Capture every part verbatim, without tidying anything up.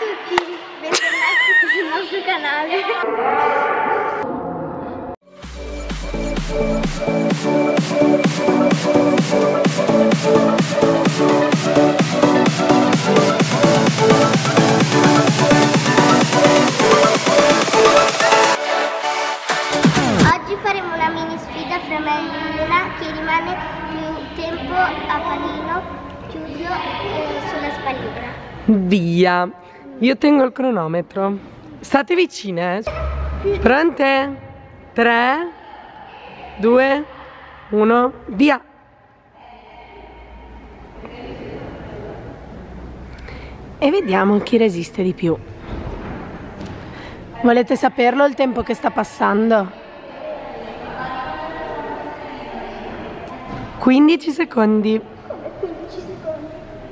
tutti, bentornati sul nostro canale. Oggi faremo una mini sfida fra me e Elena, chi rimane più tempo a panino chiuso eh, sulla spalliera. Via! Io tengo il cronometro. State vicine, eh? Pronte? tre, due, uno, via! E vediamo chi resiste di più. Volete saperlo il tempo che sta passando? quindici secondi. Come quindici secondi?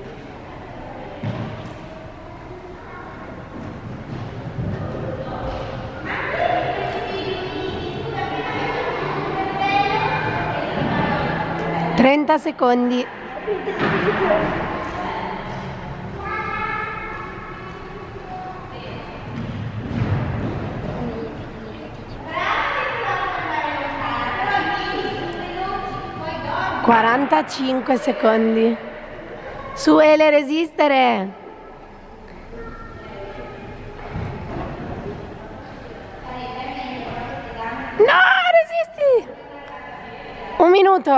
trenta secondi. quarantacinque secondi. Su Ele, resistere. No, resisti. Un minuto.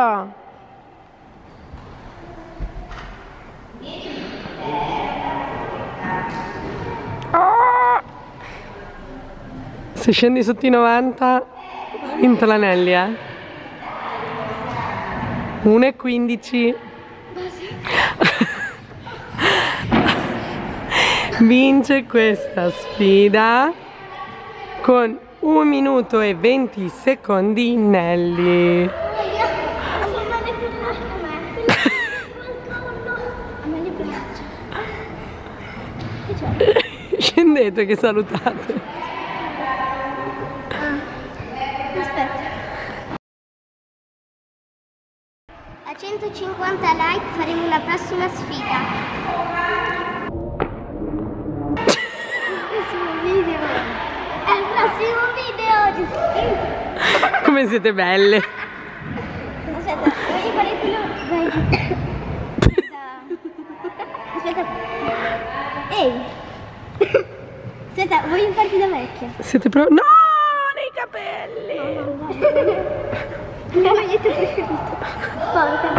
Oh! Se scendi sotto i novanta, ha vinto l'anelli, eh? uno e quindici. Vince questa sfida con un minuto e venti secondi Nelly. Scendete che salutate. Aspetta. A centocinquanta like faremo la prossima sfida. Il prossimo video. È il prossimo video. Come siete belle. Aspetta, voglio fare quello. Vai. Aspetta. Ehi. Aspetta, voglio farti da vecchia. Siete proprio... No, nei capelli. No, no, no. Il mio maglietto preferito. Porca.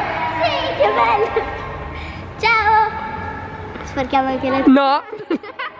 Sì, che bello. Ciao. Sporchiamo anche la... No.